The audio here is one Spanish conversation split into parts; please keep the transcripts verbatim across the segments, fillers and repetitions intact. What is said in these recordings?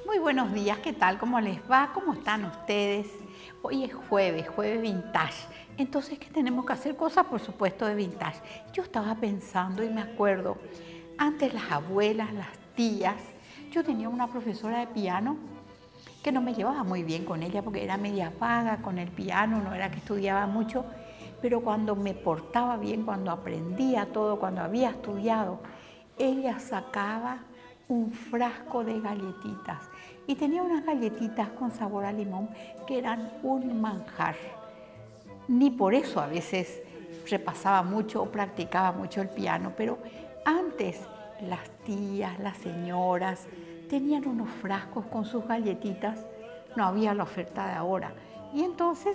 Muy buenos días, ¿qué tal? ¿Cómo les va? ¿Cómo están ustedes? Hoy es jueves, jueves vintage. Entonces, ¿qué tenemos que hacer? Cosas, por supuesto, de vintage. Yo estaba pensando y me acuerdo, antes las abuelas, las tías, yo tenía una profesora de piano que no me llevaba muy bien con ella porque era media vaga con el piano, no era que estudiaba mucho, pero cuando me portaba bien, cuando aprendía todo, cuando había estudiado, ella sacaba un frasco de galletitas y tenía unas galletitas con sabor a limón que eran un manjar. Ni por eso a veces repasaba mucho o practicaba mucho el piano, pero antes las tías, las señoras tenían unos frascos con sus galletitas, no había la oferta de ahora, y entonces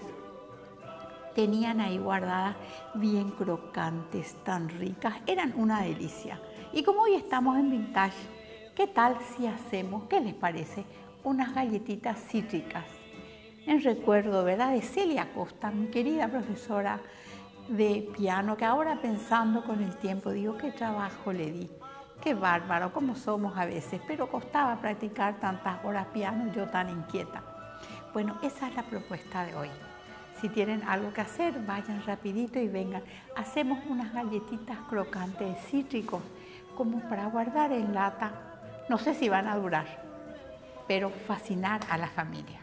tenían ahí guardadas bien crocantes, tan ricas, eran una delicia. Y como hoy estamos en vintage, ¿qué tal si hacemos, qué les parece, unas galletitas cítricas? En recuerdo, ¿verdad?, de Celia Costa, mi querida profesora de piano, que ahora pensando con el tiempo digo, qué trabajo le di, qué bárbaro, como somos a veces, pero costaba practicar tantas horas piano, yo tan inquieta. Bueno, esa es la propuesta de hoy. Si tienen algo que hacer, vayan rapidito y vengan. Hacemos unas galletitas crocantes de cítricos, como para guardar en lata. No sé si van a durar, pero fascinar a la familia.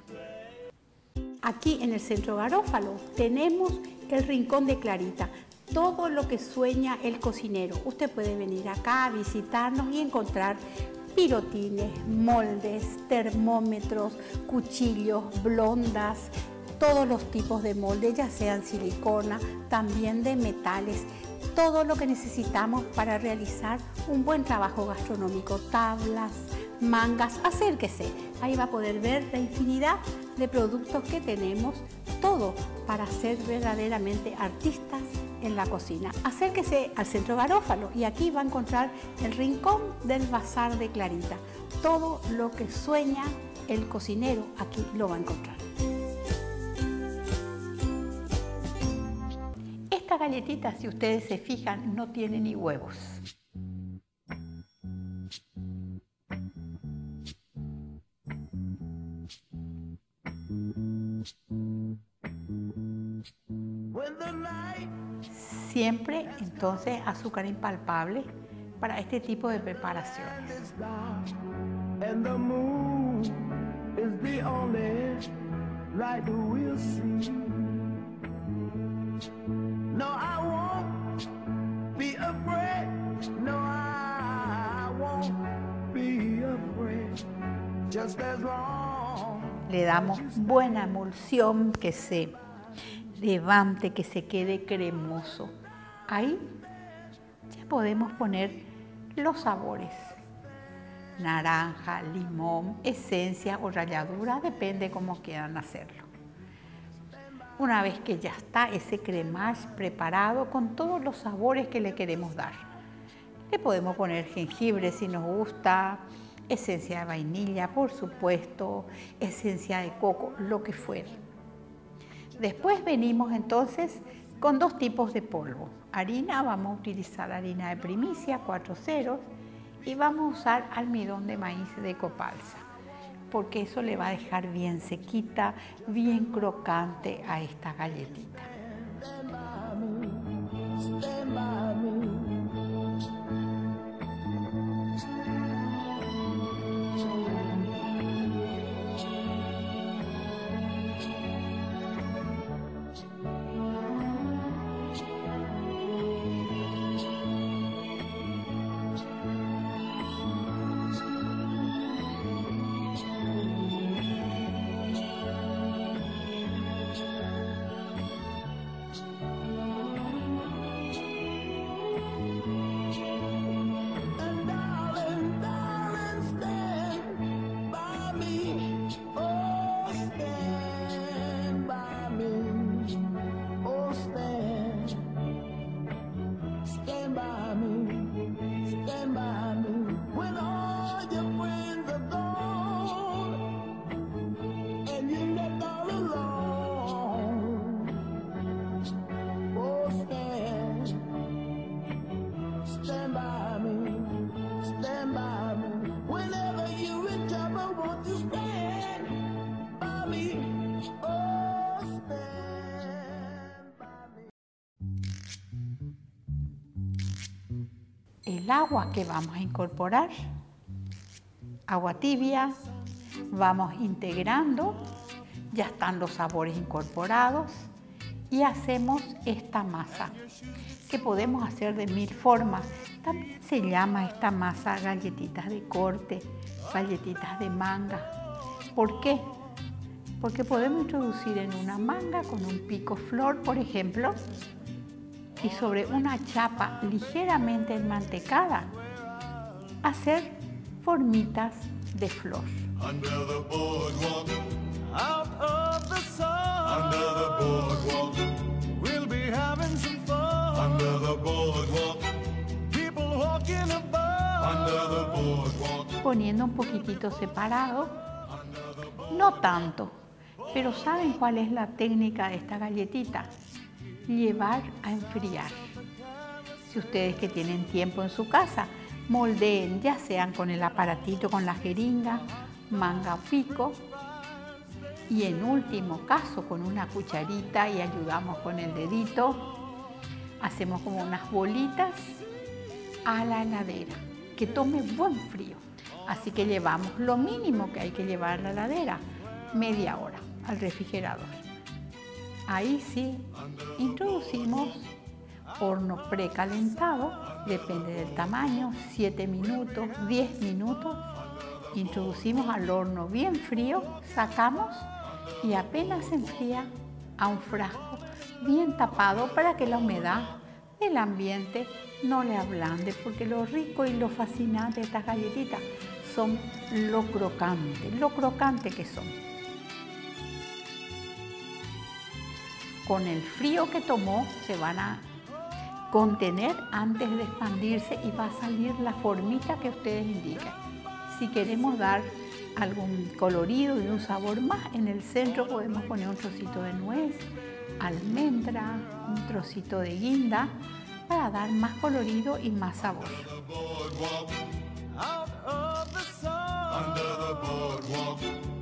Aquí en el Centro Garófalo tenemos el Rincón de Clarita, todo lo que sueña el cocinero. Usted puede venir acá a visitarnos y encontrar pirotines, moldes, termómetros, cuchillos, blondas, todos los tipos de moldes, ya sean silicona, también de metales, todo lo que necesitamos para realizar un buen trabajo gastronómico, tablas, mangas, acérquese, ahí va a poder ver la infinidad de productos que tenemos, todo para ser verdaderamente artistas en la cocina. Acérquese al Centro Garófalo y aquí va a encontrar el Rincón del Bazar de Clarita. Todo lo que sueña el cocinero aquí lo va a encontrar. Esta galletita, si ustedes se fijan, no tiene ni huevos. Siempre, entonces, azúcar impalpable para este tipo de preparaciones. Le damos buena emulsión, que se levante, que se quede cremoso. Ahí ya podemos poner los sabores. Naranja, limón, esencia o ralladura, depende cómo quieran hacerlo. Una vez que ya está ese cremage preparado con todos los sabores que le queremos dar, le podemos poner jengibre si nos gusta, esencia de vainilla, por supuesto, esencia de coco, lo que fuere. Después venimos entonces con dos tipos de polvo. Harina, vamos a utilizar harina de primicia, cuatro ceros, y vamos a usar almidón de maíz de Copalsa, porque eso le va a dejar bien sequita, bien crocante a esta galletita. el agua que vamos a incorporar, agua tibia, vamos integrando, ya están los sabores incorporados y hacemos esta masa que podemos hacer de mil formas. También se llama esta masa galletitas de corte, galletitas de manga. ¿Por qué? Porque podemos introducir en una manga con un pico flor, por ejemplo, y sobre una chapa ligeramente enmantecada, hacer formitas de flor. Under the boardwalk, out of the sun. Under the boardwalk, we'll be having some fun. Under the boardwalk, people walking above. Under the boardwalk, Poniendo un poquitito separado, no tanto, pero ¿saben cuál es la técnica de esta galletita? Llevar a enfriar. Si ustedes que tienen tiempo en su casa, moldeen, ya sean con el aparatito, con la jeringa, manga o pico, y en último caso con una cucharita y ayudamos con el dedito, hacemos como unas bolitas a la heladera, que tome buen frío. Así que llevamos lo mínimo que hay que llevar a la heladera, media hora al refrigerador. Ahí sí, introducimos horno precalentado, depende del tamaño, siete minutos, diez minutos. Introducimos al horno bien frío, sacamos y apenas se enfría a un frasco bien tapado para que la humedad del ambiente no le ablande, porque lo rico y lo fascinante de estas galletitas son lo crocante, lo crocante que son. Con el frío que tomó se van a contener antes de expandirse y va a salir la formita que ustedes indiquen. Si queremos dar algún colorido y un sabor más, en el centro podemos poner un trocito de nuez, almendra, un trocito de guinda para dar más colorido y más sabor. boardwalk, out of the sun. Under the boardwalk,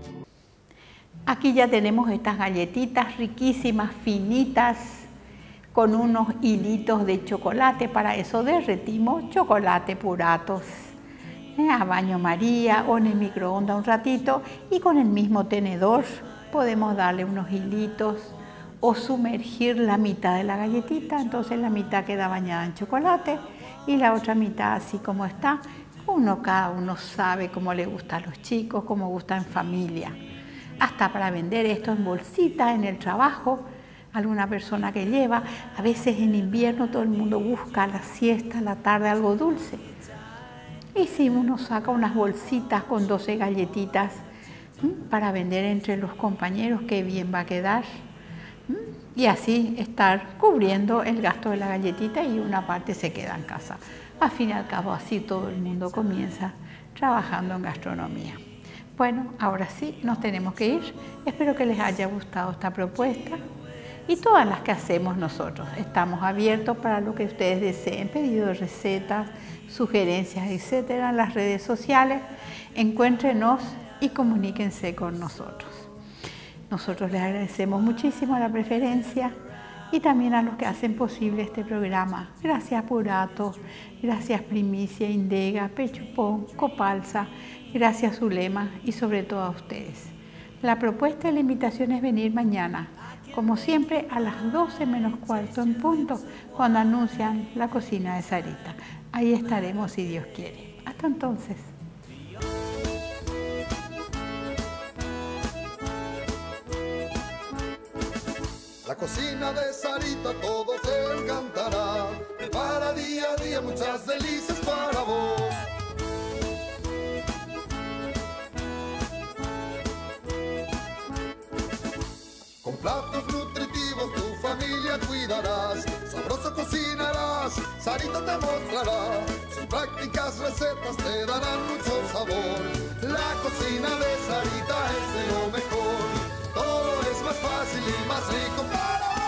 Aquí ya tenemos estas galletitas riquísimas, finitas, con unos hilitos de chocolate. Para eso derretimos chocolate puratos eh, a baño María o en el microondas un ratito, y con el mismo tenedor podemos darle unos hilitos o sumergir la mitad de la galletita. Entonces la mitad queda bañada en chocolate y la otra mitad así como está. Uno, cada uno sabe cómo le gusta a los chicos, cómo gusta en familia. Hasta para vender esto en bolsitas, en el trabajo, alguna persona que lleva. A veces en invierno todo el mundo busca a la siesta, a la tarde, algo dulce. Y si uno saca unas bolsitas con doce galletitas ¿m? para vender entre los compañeros, qué bien va a quedar. ¿M? Y así estar cubriendo el gasto de la galletita y una parte se queda en casa. Al fin y al cabo así todo el mundo comienza trabajando en gastronomía. Bueno, ahora sí, nos tenemos que ir. Espero que les haya gustado esta propuesta y todas las que hacemos nosotros. Estamos abiertos para lo que ustedes deseen, pedido de recetas, sugerencias, etcétera, en las redes sociales. Encuéntrenos y comuníquense con nosotros. Nosotros les agradecemos muchísimo la preferencia y también a los que hacen posible este programa. Gracias Purato, gracias Primicia, Indega, Pechupón, Copalsa, gracias Zulema y sobre todo a ustedes. La propuesta y la invitación es venir mañana, como siempre a las doce menos cuarto en punto, cuando anuncian la cocina de Sarita. Ahí estaremos si Dios quiere. Hasta entonces. La cocina de Sarita todo te encantará. Prepara día a día muchas delicias para vos. Con platos nutritivos tu familia cuidarás. Sabroso cocinarás, Sarita te mostrará. Sus prácticas recetas te darán mucho sabor. La cocina de Sarita es de lo mejor. Todo es más fácil y más rico para